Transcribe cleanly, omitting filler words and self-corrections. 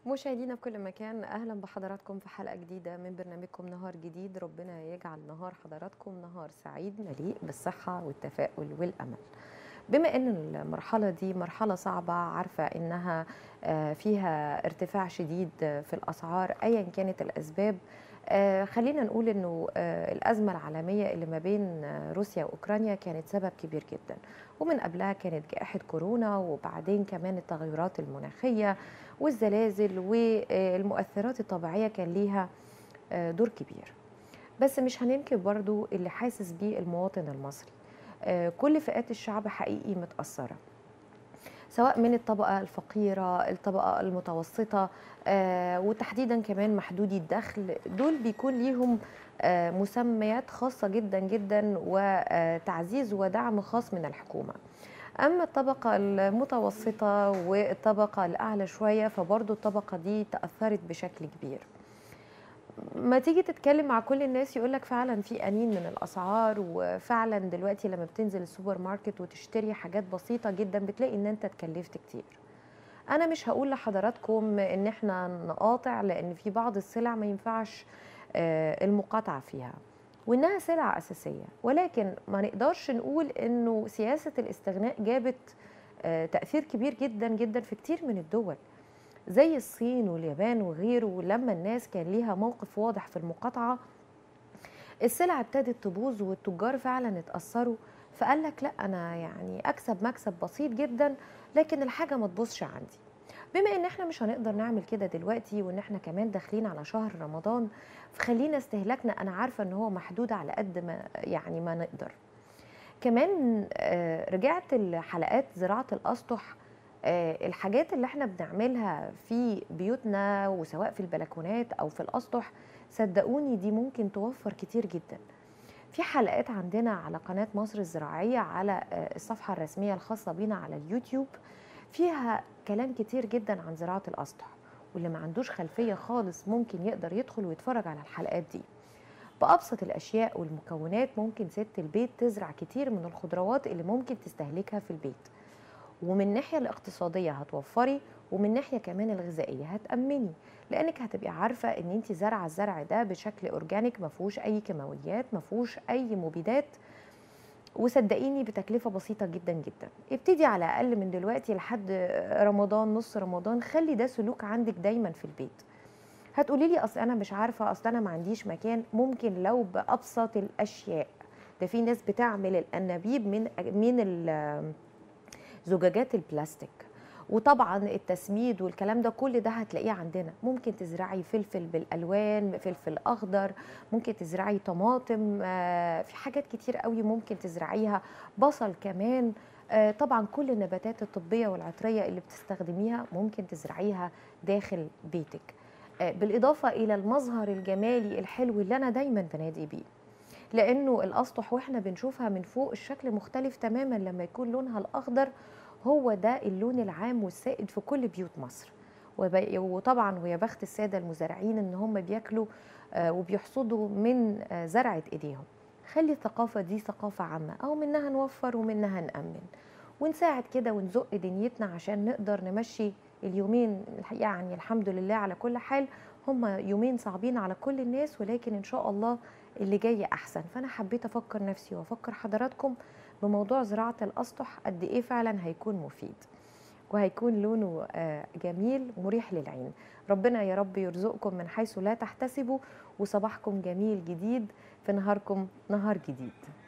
مشاهدينا في كل مكان، أهلا بحضراتكم في حلقة جديدة من برنامجكم نهار جديد. ربنا يجعل نهار حضراتكم نهار سعيد مليء بالصحة والتفاؤل والأمل. بما أن المرحلة دي مرحلة صعبة، عارفة أنها فيها ارتفاع شديد في الأسعار أيا كانت الأسباب. خلينا نقول أنه الأزمة العالمية اللي ما بين روسيا وأوكرانيا كانت سبب كبير جدا، ومن قبلها كانت جائحة كورونا، وبعدين كمان التغيرات المناخية والزلازل والمؤثرات الطبيعية كان ليها دور كبير. بس مش هننكر برضو اللي حاسس بيه المواطن المصري. كل فئات الشعب حقيقي متأثرة، سواء من الطبقة الفقيرة، الطبقة المتوسطة، وتحديدا كمان محدودي الدخل. دول بيكون ليهم مسميات خاصة جدا جدا وتعزيز ودعم خاص من الحكومة. أما الطبقة المتوسطة والطبقة الأعلى شوية فبرضو الطبقة دي تأثرت بشكل كبير. ما تيجي تتكلم مع كل الناس يقولك فعلا في أنين من الأسعار، وفعلا دلوقتي لما بتنزل السوبر ماركت وتشتري حاجات بسيطة جدا بتلاقي ان انت اتكلفت كتير. انا مش هقول لحضراتكم ان احنا نقاطع، لان في بعض السلع ما ينفعش المقاطعة فيها وانها سلع أساسية، ولكن ما نقدرش نقول انه سياسة الاستغناء جابت تأثير كبير جدا جدا في كتير من الدول زي الصين واليابان وغيره. لما الناس كان ليها موقف واضح في المقاطعة، السلع ابتدت تبوظ والتجار فعلا اتأثروا. فقال لك لا، انا يعني اكسب مكسب بسيط جدا لكن الحاجة ما تبوظش عندي. بما ان احنا مش هنقدر نعمل كده دلوقتي، وان احنا كمان داخلين على شهر رمضان، فخلينا استهلاكنا، انا عارفة ان هو محدود على قد ما يعني ما نقدر. كمان رجعت لحلقات زراعة الأسطح. الحاجات اللي احنا بنعملها في بيوتنا وسواء في البلكونات أو في الأسطح، صدقوني دي ممكن توفر كتير جدا. في حلقات عندنا على قناة مصر الزراعية على الصفحة الرسمية الخاصة بينا على اليوتيوب، فيها كلام كتير جدا عن زراعة الأسطح، واللي ما عندوش خلفية خالص ممكن يقدر يدخل ويتفرج على الحلقات دي. بأبسط الأشياء والمكونات ممكن ست البيت تزرع كتير من الخضروات اللي ممكن تستهلكها في البيت، ومن الناحية الاقتصادية هتوفري، ومن الناحية كمان الغذائية هتأمني، لأنك هتبقي عارفة إن أنت زرع الزرع ده بشكل أورجانيك، مفهوش أي كيماويات، مفهوش أي مبيدات، وصدقيني بتكلفة بسيطة جدا جدا. ابتدي على الأقل من دلوقتي لحد رمضان، نص رمضان، خلي ده سلوك عندك دايما في البيت. هتقولي لي اصل انا مش عارفه، اصل انا ما عنديش مكان. ممكن لو بابسط الاشياء، ده في ناس بتعمل الانابيب من زجاجات البلاستيك، وطبعا التسميد والكلام ده كل ده هتلاقيه عندنا. ممكن تزرعي فلفل بالالوان، فلفل اخضر، ممكن تزرعي طماطم، في حاجات كتير قوي ممكن تزرعيها، بصل كمان. طبعا كل النباتات الطبيه والعطريه اللي بتستخدميها ممكن تزرعيها داخل بيتك، بالاضافه الى المظهر الجمالي الحلو اللي انا دايما بنادي بيه. لانه الاسطح واحنا بنشوفها من فوق الشكل مختلف تماما لما يكون لونها الاخضر. هو ده اللون العام والسائد في كل بيوت مصر. وطبعا ويا بخت الساده المزارعين ان هم بياكلوا وبيحصدوا من زرعه ايديهم. خلي الثقافه دي ثقافه عامه، او منها نوفر ومنها نامن ونساعد كده ونزق دنيتنا عشان نقدر نمشي اليومين. يعني الحمد لله على كل حال، هم يومين صعبين على كل الناس، ولكن ان شاء الله اللي جاي احسن. فانا حبيت افكر نفسي وافكر حضراتكم بموضوع زراعة الاسطح، قد ايه فعلا هيكون مفيد وهيكون لونه جميل ومريح للعين. ربنا يا رب يرزقكم من حيث لا تحتسبوا، وصباحكم جميل جديد في نهاركم نهار جديد.